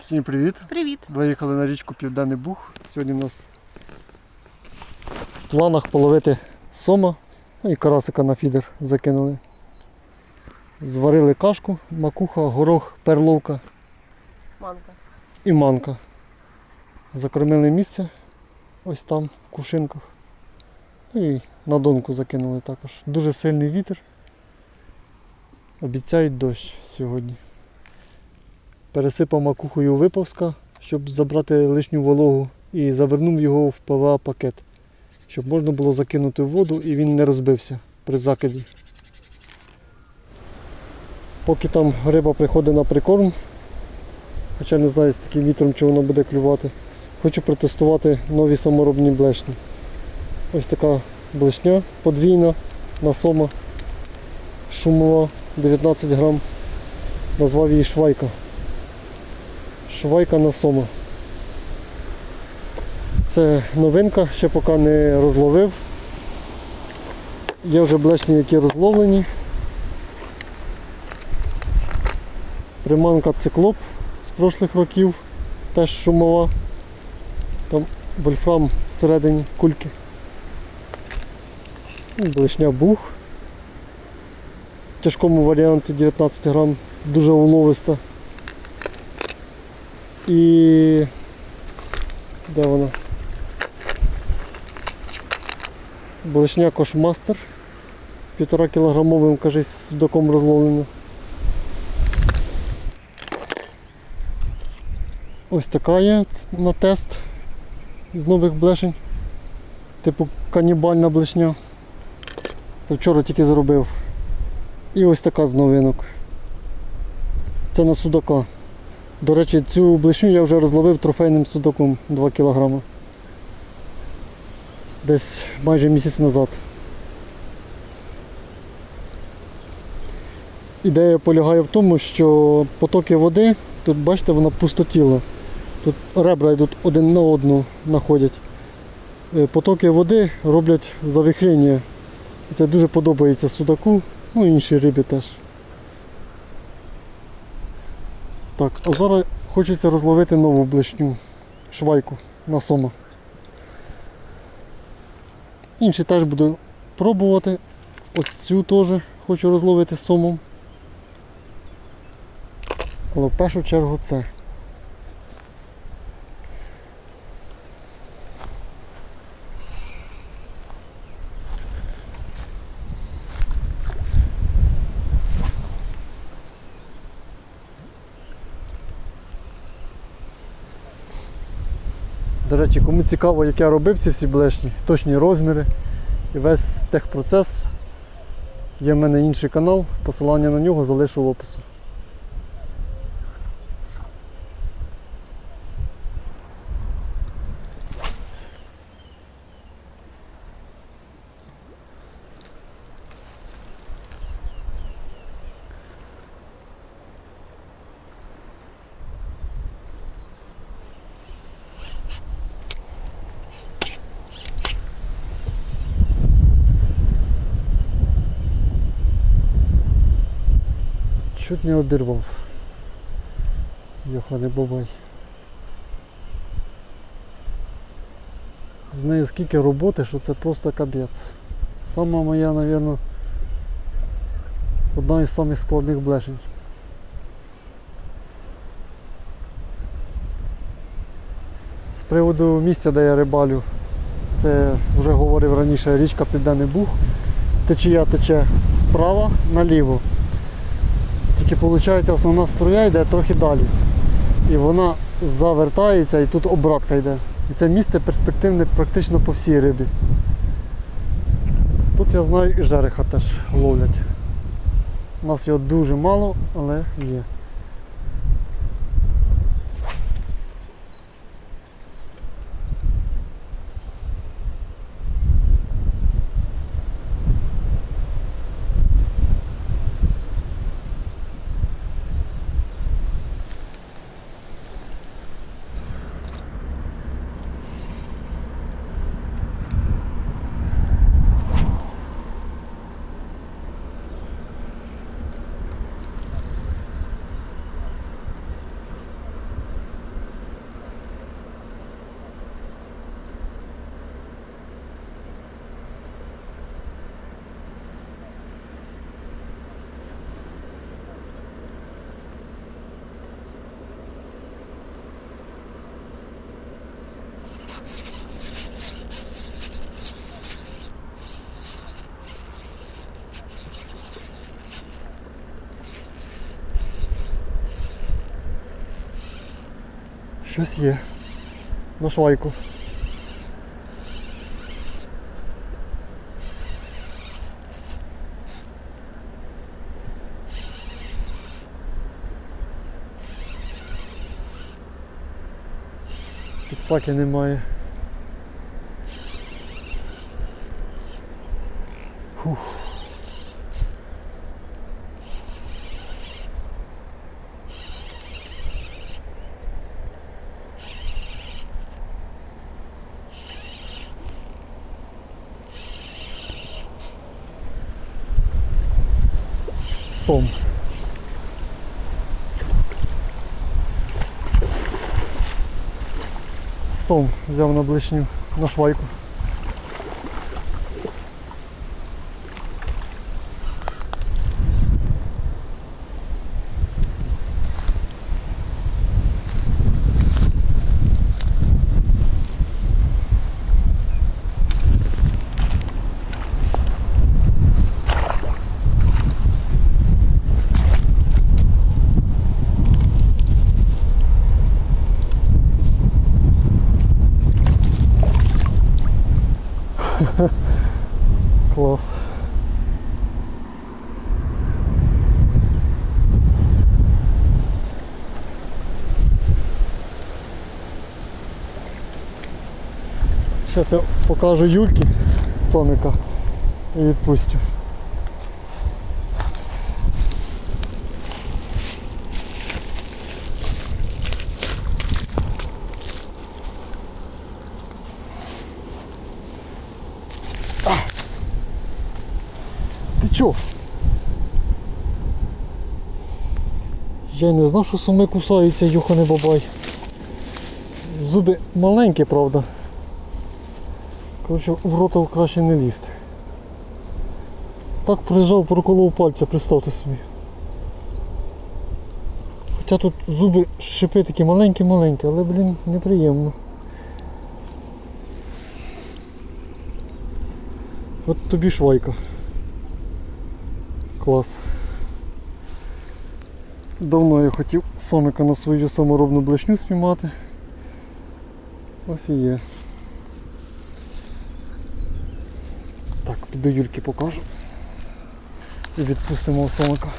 Всім привіт! Привіт! Виїхали на річку Південний Буг. Сьогодні у нас в планах половити сома, ну і карасика на фідер закинули. Зварили кашку, макуха, горох, перловка і манка. Закормили місце ось там, в кувшинках. Ну і на донку закинули також. Дуже сильний вітер. Обіцяють дощ сьогодні. Пересипав макухою випавска, щоб забрати лишню вологу, і завернув його в ПВА-пакет, щоб можна було закинути в воду і він не розбився при закиді. Поки там риба приходить на прикорм, хоча не знаю з таким вітром, чи воно буде клювати, хочу протестувати нові саморобні блешні. Ось така блешня подвійна на сома, шумова, 19 грам, назвав її швайка. Швайка на сома. Це новинка, ще поки не розловив. Є вже блешні, які розловлені. Приманка циклоп з прошлих років, теж шумова. Там вольфрам всередині кульки. Блешня буг. В тяжкому варіанті 19 грам, дуже уловиста. І де вона? Блешня Кошмастер 1,5 кілограмовим, кажись, судаком розловлена. Ось така є на тест з нових блешень, типу канібальна блешня. Це вчора тільки зробив. І ось така з новинок. Це на судака. До речі, цю блешню я вже розловив трофейним судаком 2 кг. Десь майже місяць назад. Ідея полягає в тому, що потоки води, тут бачите, вона пустотіла. Тут ребра йдуть один на одну, находять. Потоки води роблять завихрення. І це дуже подобається судаку, ну і іншій рибі теж. Так, а зараз хочеться розловити нову блешню, швайку на сома. Інші теж буду пробувати. Ось цю теж хочу розловити сомом. Але в першу чергу це. До речі, кому цікаво, як я робив ці всі блешні, точні розміри і весь техпроцес, є в мене інший канал, посилання на нього залишу в описі. Чуть не обірвав. Йоханий бабай. З нею скільки роботи, що це просто капець. Сама моя, мабуть, одна із самих складних блешень. З приводу місця, де я рибалю, це вже говорив раніше, річка Південний Буг. Течія тече справа наліво. Тільки виходить, основна струя йде трохи далі. І вона завертається і тут обратка йде. І це місце перспективне практично по всій рибі. Тут я знаю і жереха теж ловлять. У нас його дуже мало, але є. щось є. На швайку. Підсаки немає. Фух. Сом. Сом взяв на блишню, на швайку. Клас. Зараз я покажу Юльки сомика і відпустю. Ти чо? Я й не знав, що соми кусаються, юханий бабай. Зуби маленькі, правда. Коротше, в рота краще не лізти. Так прижав, проколов пальця, представте собі. Хоча тут зуби шипи такі маленькі-маленькі, але, блін, неприємно. От тобі швайка. Клас. Давно я хотів сомика на свою саморобну блешню спіймати. Ось і є. Так, піду Юльки покажу. І відпустимо сомика.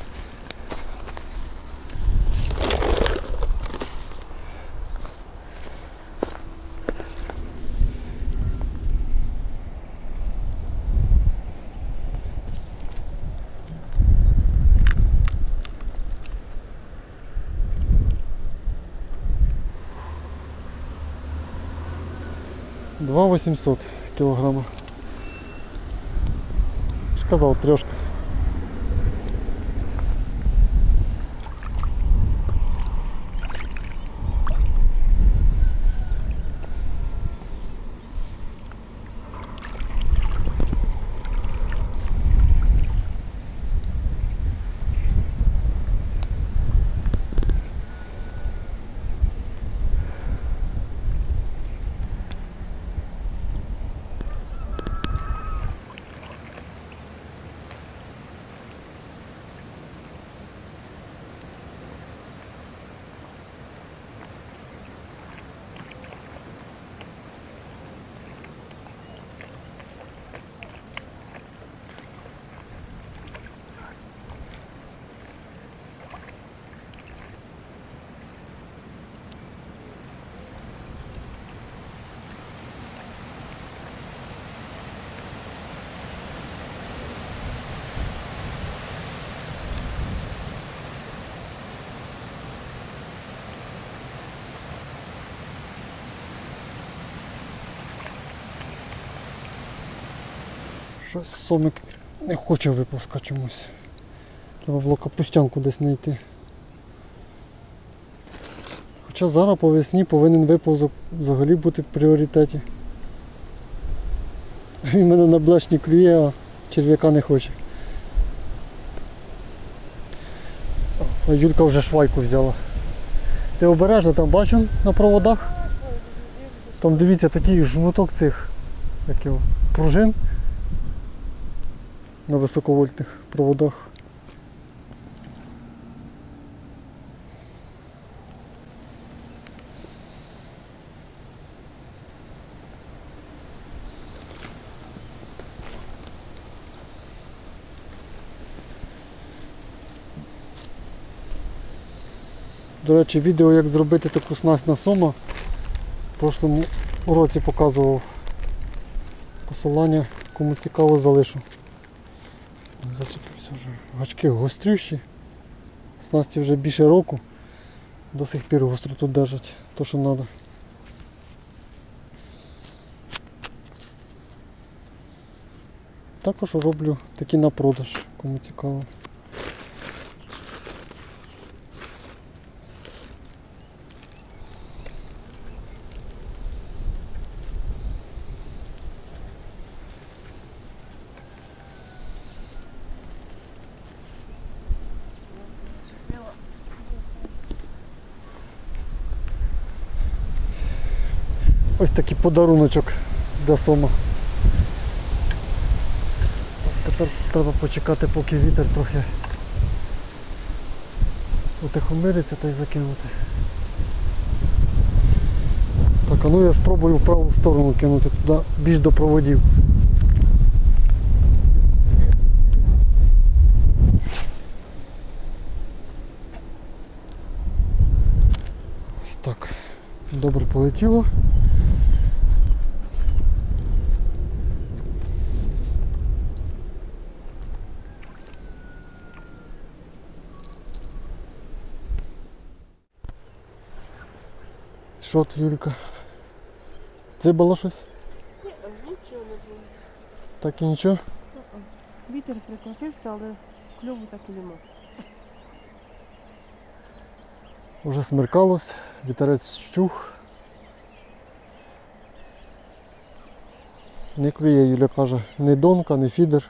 Два 800 кілограма. Ж казав, трьошка. Щось сомик не хоче випускати чомусь. Треба було капустянку десь знайти. Хоча зараз по весні повинен виповзок взагалі бути в пріоритеті. Він мене на блешні клює, а черв'яка не хоче. А Юлька вже швайку взяла. Ти обережно, там бачу на проводах. Там дивіться такий жмуток цих як його, пружин на високовольтних проводах. До речі, відео, як зробити таку снасть на сома, в прошлому році показував. Посилання, кому цікаво, залишу. Зачепився вже. Гачки гострющі. Снасті вже більше року. До сих пір гостроту держать, то що треба. Також роблю такі на продаж, кому цікаво. Ось такий подаруночок для сома. Тепер треба почекати, поки вітер трохи утихомириться та й закинути. Так, а ну я спробую в праву сторону кинути туди, більш до проводів. Ось так. Добре полетіло. Що ти, Юлька? Дзибало щось? Ні, нічого не було. Так і нічого? Вітер прикотився, але кльову так і нема. Уже смеркалось, вітерець щух. Не клює, Юля каже, ні донка, ні фідер.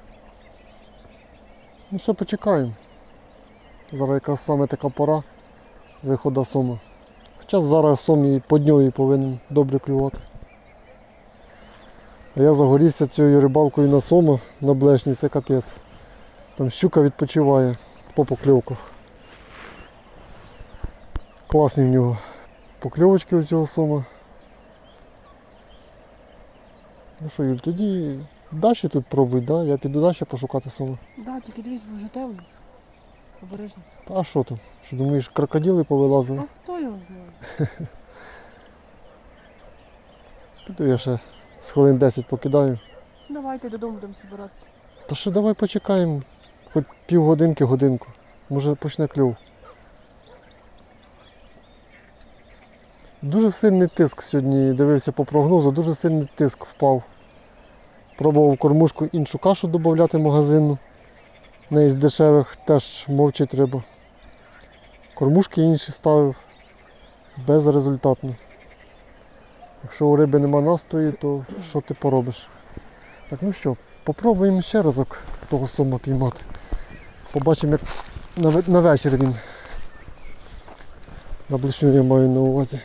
Ну ще почекаємо. Зараз якраз саме така пора виходу сома. Хоча зараз сом і по дню повинен добре клювати. А я загорівся цією рибалкою на сома, на блешні, це капець. Там щука відпочиває по покльовках. Класні в нього покльовочки у цього сома. Ну що, Юль, тоді далі тут пробуй, да? Я піду далі пошукати сома. Да, тільки дивись, бо вже темно. Обережно. Та а що там? Що думаєш, крокодили повилазили? А хто його знає? Піду я ще з хвилин 10 покидаю. Давайте додому будемо збиратися. Та що, давай почекаємо, хоч півгодинки, годинку. Може почне клюв. Дуже сильний тиск сьогодні, дивився по прогнозу, дуже сильний тиск впав. Пробував кормушку іншу кашу додати магазинну. Не із дешевих, теж мовчить риба. Кормушки інші ставив, безрезультатно. Якщо у риби нема настрою, то що ти поробиш? Так, ну що, попробуємо ще разок того сома піймати. Побачимо, як на вечір він. На блишню я маю на увазі.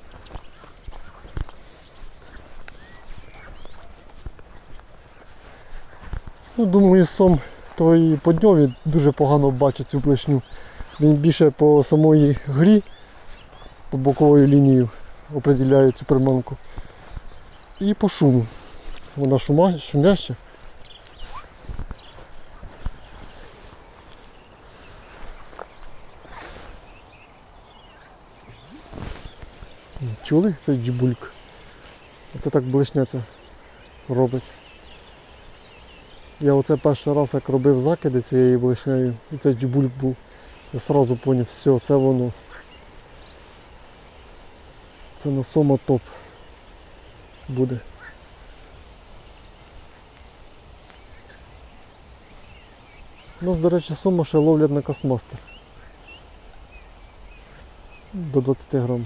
Ну, думаю, сом то і по дньові дуже погано бачить цю блишню. Він більше по самої грі, по боковою лінії определяє цю приманку. І по шуму. Вона шумяща. Чули цей джбульк? Оце так блишня це робить. Я оце перший раз як робив закиди цією блишнею, і цей джбульк був. Я одразу зрозумів, все, це воно. Це на сома топ буде. У нас, до речі, сома ще ловлять на Касмастер. До 20 грам.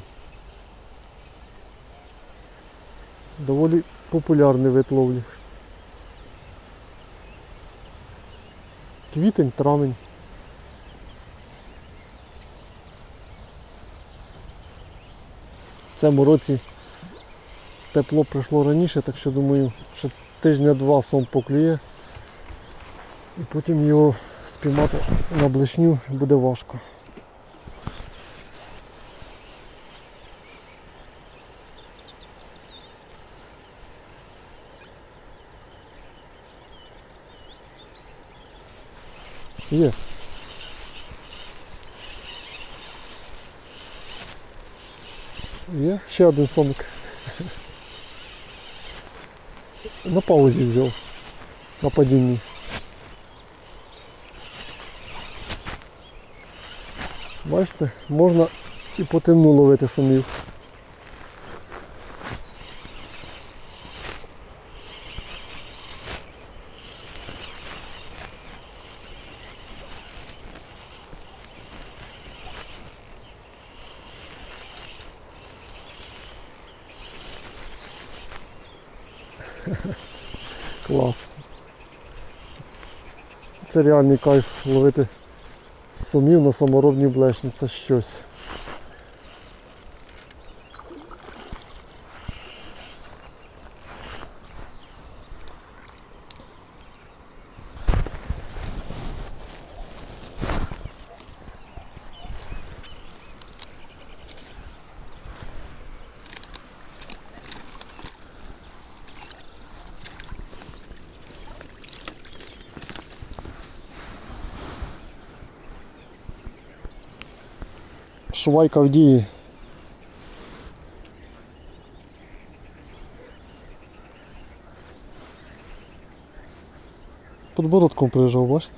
Доволі популярний вид ловлі. Квітень, травень. В цьому році тепло прийшло раніше, так що думаю, що тижня-два сом поклює. І потім його спіймати на блишню буде важко. Є. Є ще один сомик. На паузі взяв. На падінні. Бачите, можна і по темну ловити сомів. Клас. Це реальний кайф ловити сомів на саморобній блешні, це щось. Швайка в дії. Подбородком прижав, бачите?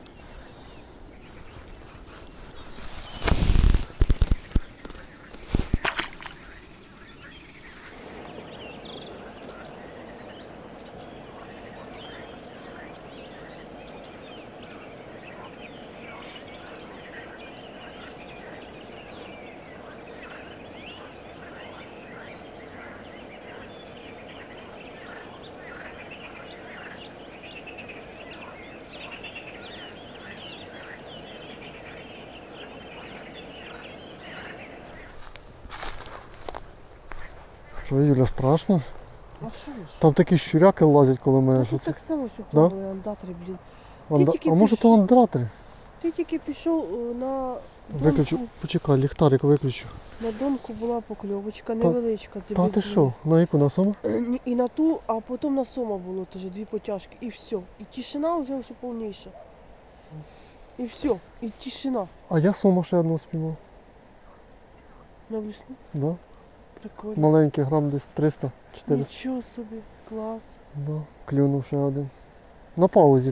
Що, Юля, страшно? А що ж? Там такі щуряки лазять коло мене, що Тут це. так само що Да? пробує андатрі, блін. А може то андратри? Ти тільки пішов на Виключу, донку. почекай, ліхтарик виключу. На донку була покльовочка, невеличка. Та ти що, на яку на сома? І на ту, а потім на сома було теж, 2 потяжки. І все. І тишина вже все повніша. І все. І тишина. А я сома ще одного спіймав. На весну. Да? Прикольно. Маленький, грам десь 300-400. Нічого собі. Клас. Да, клюнув ще один. На паузі.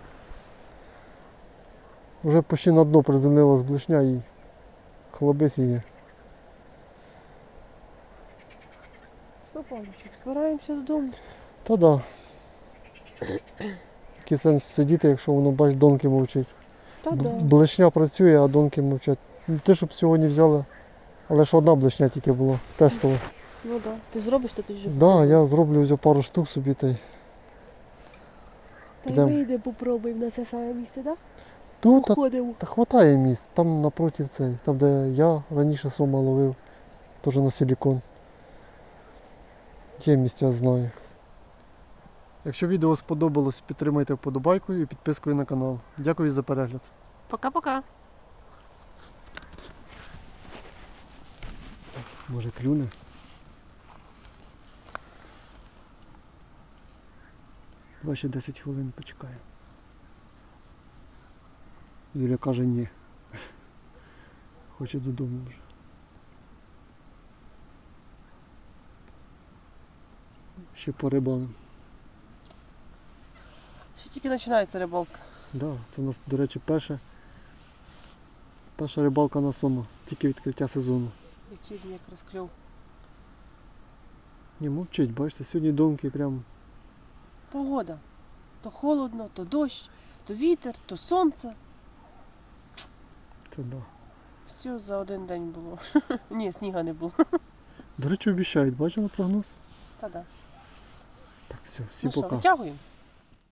Вже почти на дно приземлилась блешня і хлобись її. Що, Павлічик, збираємося додому. Та да. Який сенс сидіти, якщо воно, бач, донки мовчить. Та да. Блешня працює, а донки мовчать. Ну, ти щоб сьогодні взяли, але ж одна блешня тільки була, тестова. Ну да. Ти зробиш, то ти вже. Так, да, я зроблю ось пару штук собі та й. Та підемо. вийде, попробуємо на це саме місце, так? Тут Ходимо. та хватає місць, там напротив цей, там де я раніше сома ловив, теж на силікон. Є місця, знаю. Якщо відео сподобалось, підтримайте вподобайкою і підпискою на канал. Дякую за перегляд. Пока-пока. Може клюне? Давай ще 10 хвилин почекаю. Юля каже ні. Хоче додому вже. Ще порибалим. Ще тільки починається рибалка. Да, це у нас, до речі, перша рибалка на сома, тільки відкриття сезону. Вечірній як розкльов. Ні, мовчить, бачите, сьогодні донки прям. Погода. То холодно, то дощ, то вітер, то сонце. Це да. Все за один день було. Ні, сніга не було. До речі, обіцяють, бачили прогноз? Та да. Так, все, всім Ну що, пока. витягуємо?